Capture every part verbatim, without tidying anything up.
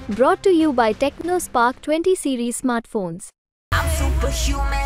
Brought to you by TechnoSpark twenty series smartphones. I'm superhuman.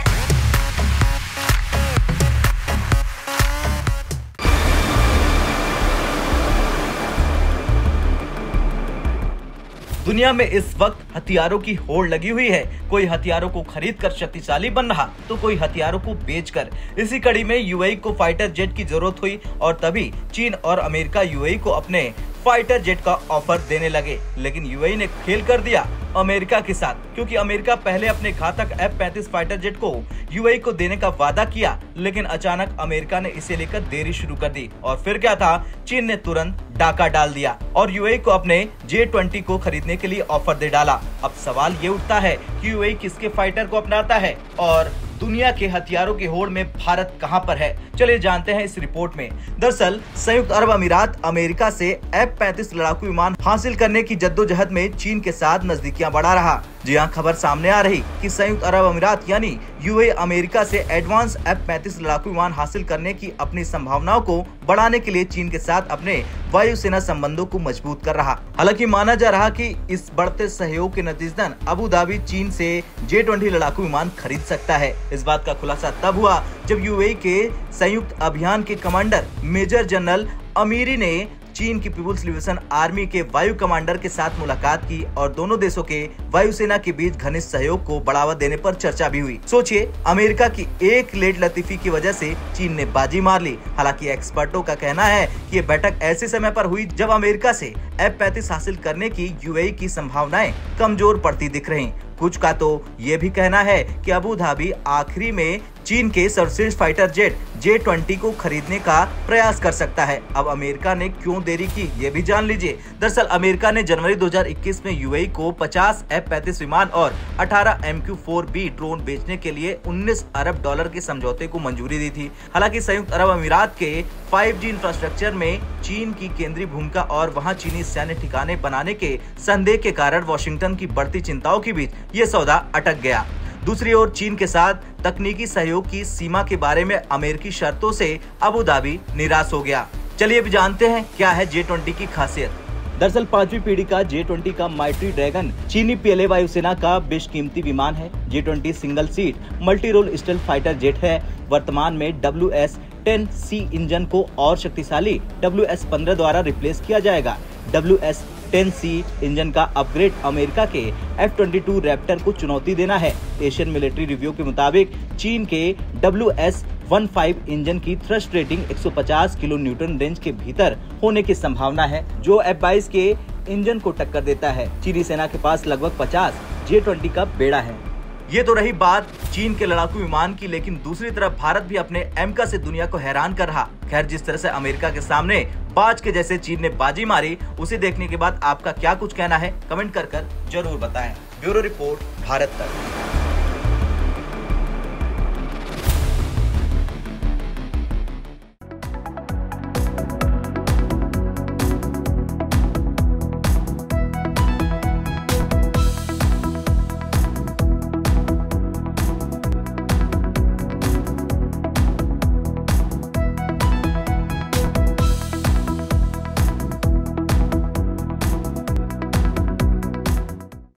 दुनिया में इस वक्त हथियारों की होड़ लगी हुई है। कोई हथियारों को खरीद कर शक्तिशाली बन रहा तो कोई हथियारों को बेचकर। इसी कड़ी में यूएई को फाइटर जेट की जरूरत हुई और तभी चीन और अमेरिका यूएई को अपने फाइटर जेट का ऑफर देने लगे। लेकिन यूएई ने खेल कर दिया अमेरिका के साथ, क्योंकि अमेरिका पहले अपने घातक एफ पैंतीस फाइटर जेट को यूएई को देने का वादा किया, लेकिन अचानक अमेरिका ने इसे लेकर देरी शुरू कर दी और फिर क्या था, चीन ने तुरंत डाका डाल दिया और यूएई को अपने जे ट्वेंटी को खरीदने के लिए ऑफर दे डाला। अब सवाल ये उठता है कि यूएई किसके फाइटर को अपनाता है और दुनिया के हथियारों की होड़ में भारत कहां पर है। चलिए जानते हैं इस रिपोर्ट में। दरअसल संयुक्त अरब अमीरात अमेरिका से एफ पैंतीस लड़ाकू विमान हासिल करने की जद्दोजहद में चीन के साथ नजदीकियां बढ़ा रहा। जी हां, खबर सामने आ रही कि संयुक्त अरब अमीरात यानी यूएई अमेरिका से एडवांस एफ पैंतीस लड़ाकू विमान हासिल करने की अपनी संभावनाओं को बढ़ाने के लिए चीन के साथ अपने वायुसेना संबंधों को मजबूत कर रहा। हालांकि माना जा रहा कि इस बढ़ते सहयोग के नतीजतन अबू धाबी चीन से जे ट्वेंटी लड़ाकू विमान खरीद सकता है। इस बात का खुलासा तब हुआ जब यूएई के संयुक्त अभियान के कमांडर मेजर जनरल अमीरी ने चीन की पीपुल्स लिबरेशन आर्मी के वायु कमांडर के साथ मुलाकात की और दोनों देशों के वायुसेना के बीच घनिष्ठ सहयोग को बढ़ावा देने पर चर्चा भी हुई। सोचिए, अमेरिका की एक लेट लतीफी की वजह से चीन ने बाजी मार ली। हालांकि एक्सपर्टों का कहना है कि ये बैठक ऐसे समय पर हुई जब अमेरिका से एफ पैंतीस हासिल करने की यूएई की संभावनाएं कमजोर पड़ती दिख रही। कुछ का तो ये भी कहना है कि अबू धाबी आखिरी में चीन के सर्वश्रेष्ठ फाइटर जेट जे ट्वेंटी को खरीदने का प्रयास कर सकता है। अब अमेरिका ने क्यों देरी की, ये भी जान लीजिए। दरअसल अमेरिका ने जनवरी दो हज़ार इक्कीस में यूएई को पचास एफ पैंतीस विमान और अठारह M Q four B drone बेचने के लिए उन्नीस अरब डॉलर के समझौते को मंजूरी दी थी। हालांकि संयुक्त अरब अमीरात के फाइव जी इंफ्रास्ट्रक्चर में चीन की केंद्रीय भूमिका और वहां चीनी सैन्य ठिकाने बनाने के संदेह के कारण वॉशिंगटन की बढ़ती चिंताओं के बीच ये सौदा अटक गया। दूसरी ओर चीन के साथ तकनीकी सहयोग की सीमा के बारे में अमेरिकी शर्तों से अबू धाबी निराश हो गया। चलिए अब जानते हैं क्या है जे ट्वेंटी की खासियत। दरअसल पांचवी पीढ़ी का जे ट्वेंटी का माइटी ड्रैगन चीनी पीएलए वायुसेना का बेशकीमती विमान है। J twenty single seat multi role stealth fighter jet है। वर्तमान में W S ten C engine को और शक्तिशाली डब्ल्यू एस पंद्रह द्वारा रिप्लेस किया जाएगा। W S ten C engine का अपग्रेड अमेरिका के एफ ट्वेंटी टू रैप्टर को चुनौती देना है। एशियन मिलिट्री रिव्यू के मुताबिक चीन के डब्ल्यू एस पंद्रह इंजन की थ्रस्ट रेटिंग एक सौ पचास किलो न्यूटन रेंज के भीतर होने की संभावना है, जो एफ बाईस के इंजन को टक्कर देता है। चीनी सेना के पास लगभग पचास जे ट्वेंटी का बेड़ा है। ये तो रही बात चीन के लड़ाकू विमान की, लेकिन दूसरी तरफ भारत भी अपने एमका से दुनिया को हैरान कर रहा। खैर, जिस तरह से अमेरिका के सामने बाज के जैसे चीन ने बाजी मारी, उसे देखने के बाद आपका क्या कुछ कहना है, कमेंट कर कर जरूर बताएं। ब्यूरो रिपोर्ट, भारत तक।